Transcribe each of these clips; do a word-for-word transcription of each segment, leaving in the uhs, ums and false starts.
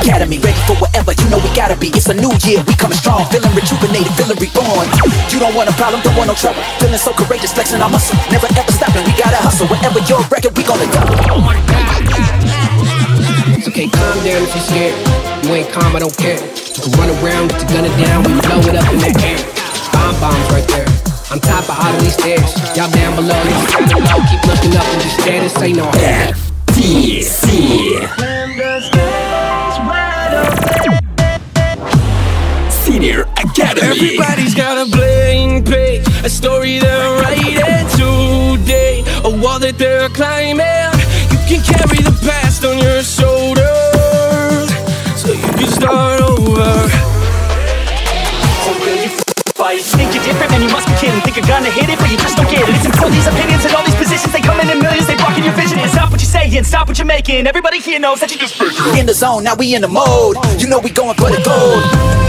Academy, ready for whatever, you know we gotta be. It's a new year, we coming strong, feeling rejuvenated, feeling reborn. You don't want a problem, don't want no trouble, feeling so courageous, flexing our muscle, never ever stopping, we gotta hustle. Wherever your record, we gonna double. Oh my God. It's okay, calm down if you're scared. You ain't calm, I don't care. You can run around, get your gun it down, we blow it up in the air. Bomb bombs right there, on top of all of these stairs. Y'all down below, you just kinda low, keep looking up and just stare. This ain't no F T C. Senior Academy. Everybody's got a blank page, a story they're writing today, a wall that they're climbing. You can carry the past on your shoulders, so you can start over. So will you fight? Think you're different, man, you must be kidding. Think you're gonna hit it, but you just don't get it. Listen to all these opinions and all these positions, they come in in millions, they blocking your vision. And stop what you're saying, stop what you're making. Everybody here knows that you just We in the zone, now we in the mode. You know we going for the gold.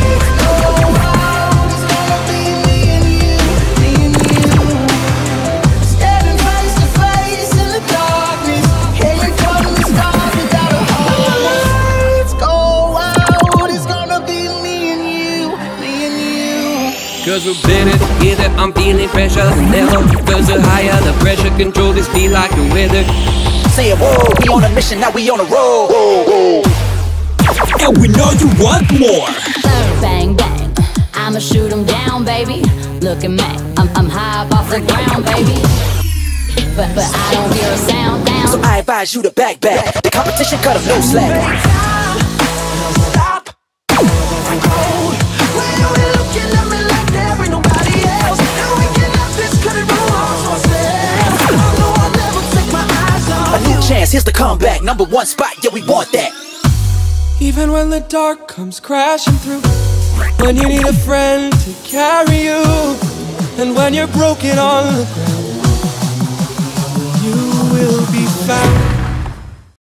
Cause we're better together, I'm feeling fresher than ever. Cause the higher the pressure, control this beat like the weather. Saying whoa, we on a mission, now we on a roll. Whoa, whoa. And we know you want more. Bang, bang, I'ma shoot 'em down, baby. Look at me, I'm, I'm high up off the ground, baby. But, but I don't hear a sound down. So I advise you to back back. The competition cut 'em no slack. Chance, here's the comeback, number one spot, yeah we want that. Even when the dark comes crashing through, when you need a friend to carry you, and when you're broken on the ground,